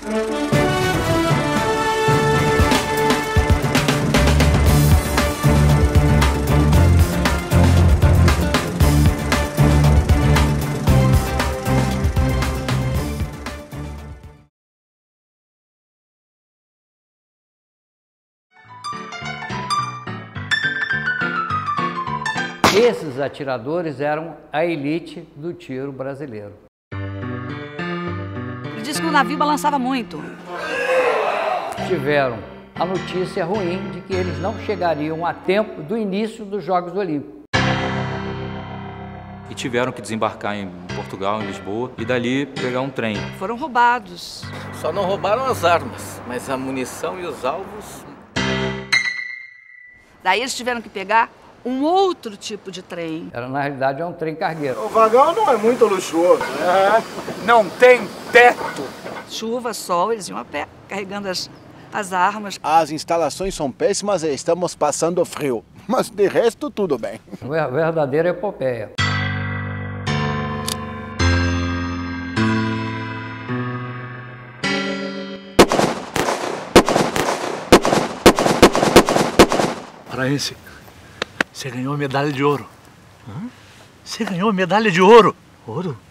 Esses atiradores eram a elite do tiro brasileiro. Ele disse que o navio balançava muito. Tiveram a notícia ruim de que eles não chegariam a tempo do início dos Jogos Olímpicos. E tiveram que desembarcar em Portugal, em Lisboa, e dali pegar um trem. Foram roubados. Só não roubaram as armas, mas a munição e os alvos... Daí eles tiveram que pegar um outro tipo de trem. Na realidade, é um trem cargueiro. O vagão não é muito luxuoso. Não tem teto. Chuva, sol, eles iam a pé, carregando as armas. As instalações são péssimas e estamos passando frio. Mas de resto, tudo bem. Verdadeira epopeia. Paraense, você ganhou a medalha de ouro. Você ganhou a medalha de ouro. Ouro?